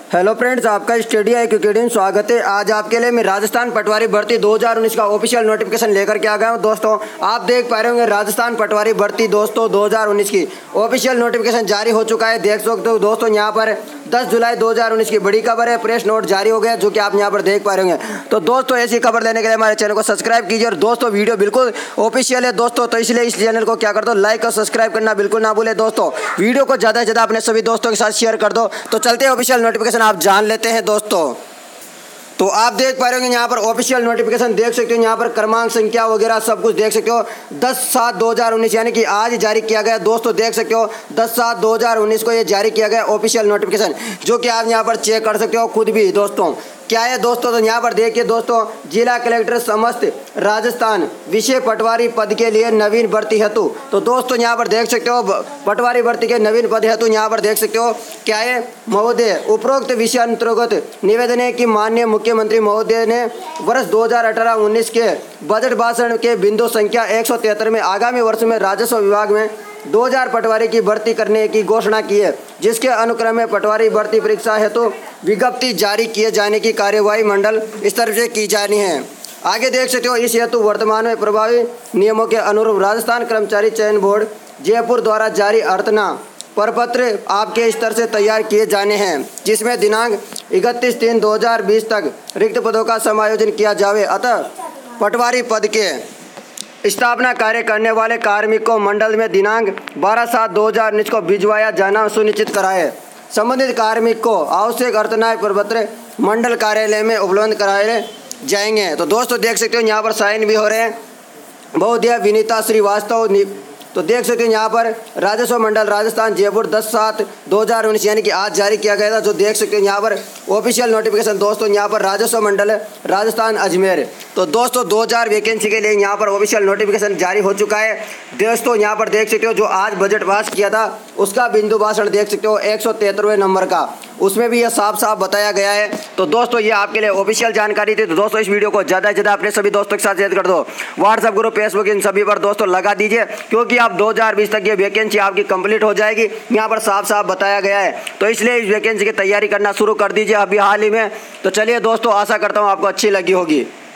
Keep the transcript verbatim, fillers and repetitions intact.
Hello friends, आपका study academy में स्वागत है। आज आपके लिए मैं राजस्थान पटवारी भर्ती दो हज़ार उन्नीस का ऑफिशियल नोटिफिकेशन लेकर के आ गया हूं। दोस्तों, आप देख पा रहे होंगे राजस्थान पटवारी भर्ती दोस्तों दो हज़ार उन्नीस की ऑफिशियल नोटिफिकेशन जारी हो चुका है। देख सकते हो दोस्तों, यहाँ पर दस जुलाई दो हज़ार उन्नीस की बड़ी खबर है। प्रेस नोट जारी हो गया जो कि आप यहाँ पर देख पा रहे होंगे। तो दोस्तों, ऐसी खबर लेने के लिए हमारे चैनल को सब्सक्राइब कीजिए। और दोस्तों, वीडियो बिल्कुल ऑफिशियल है दोस्तों, तो इसलिए इस चैनल को क्या कर दो, लाइक और सब्सक्राइब करना बिल्कुल ना भूले। दोस्तों, वीडियो को ज़्यादा से ज़्यादा अपने सभी दोस्तों के साथ शेयर कर दो। तो चलते हैं ऑफिशियल नोटिफिकेशन आप जान लेते हैं दोस्तों। तो आप देख पा रहे होंगे यहाँ पर ऑफिशियल नोटिफिकेशन देख सकते हो। यहाँ पर क्रमांक संख्या वगैरह सब कुछ देख सकते हो। दस सात दो हज़ार उन्नीस यानी कि आज जारी किया गया दोस्तों। देख सकते हो दस सात दो हज़ार उन्नीस को ये जारी किया गया ऑफिशियल नोटिफिकेशन, जो कि आप यहाँ पर चेक कर सकते हो खुद भी दोस्तों। क्या है दोस्तों, तो यहाँ पर देखिए दोस्तों, जिला कलेक्टर समस्त राजस्थान विषय पटवारी पद के लिए नवीन भर्ती हेतु। तो दोस्तों, यहाँ पर देख सकते हो पटवारी भर्ती के नवीन पद हेतु यहाँ पर देख सकते हो क्या है महोदय, उपरोक्त विषय अंतर्गत निवेदन है कि माननीय मुख्यमंत्री महोदय ने वर्ष दो हज़ार अठारह उन्नीस के बजट भाषण के बिंदु संख्या एक सौ तिहत्तर में आगामी वर्ष में राजस्व विभाग में दो हज़ार पटवारी की भर्ती करने की घोषणा की है, जिसके अनुक्रम में पटवारी भर्ती परीक्षा हेतु तो विज्ञप्ति जारी किए जाने की कार्यवाही मंडल स्तर से की जानी है। आगे देख सकते हो, इस हेतु वर्तमान में प्रभावी नियमों के अनुरूप राजस्थान कर्मचारी चयन बोर्ड जयपुर द्वारा जारी अर्थना प्रपत्र आपके स्तर से तैयार किए जाने हैं, जिसमें दिनांक इकतीस तीन दो हज़ार बीस तक रिक्त पदों का समायोजन किया जावे। अतः पटवारी पद के स्थापना कार्य करने वाले कार्मिक को मंडल में दिनांक बारह सात दो हज़ार उन्नीस को भिजवाया जाना सुनिश्चित कराए। संबंधित कार्मिक को आवश्यक अर्थनाय प्रपत्र मंडल कार्यालय में उपलब्ध कराए जाएंगे। तो दोस्तों, देख सकते हो यहाँ पर साइन भी हो रहे हैं महोदय विनीता श्रीवास्तव। तो देख सकते हैं यहाँ पर राजस्व मंडल राजस्थान जयपुर दस सात दो हज़ार उन्नीस यानी कि आज जारी किया गया था। जो देख सकते हैं यहाँ पर ऑफिशियल नोटिफिकेशन दोस्तों, यहाँ पर राजस्व मंडल राजस्थान अजमेर। तो दोस्तों, दो हज़ार वैकेंसी के लिए यहाँ पर ऑफिशियल नोटिफिकेशन जारी हो चुका है दोस्तों। यहाँ पर देख सकते हो जो आज बजट पास किया था उसका बिंदु भाषण देख सकते हो एक सौ तिहत्तरवें नंबर का, उसमें भी यह साफ साफ बताया गया है। तो दोस्तों, ये आपके लिए ऑफिशियल जानकारी थी। तो दोस्तों, इस वीडियो को ज़्यादा से ज़्यादा अपने सभी दोस्तों के साथ शेयर कर दो। व्हाट्सएप ग्रुप, फेसबुक, इन सभी पर दोस्तों लगा दीजिए, क्योंकि आप दो हज़ार बीस तक ये वैकेंसी आपकी कंप्लीट हो जाएगी। यहाँ पर साफ साफ बताया गया है। तो इसलिए इस वैकेंसी की तैयारी करना शुरू कर दीजिए अभी हाल ही में। तो चलिए दोस्तों, आशा करता हूँ आपको अच्छी लगी होगी।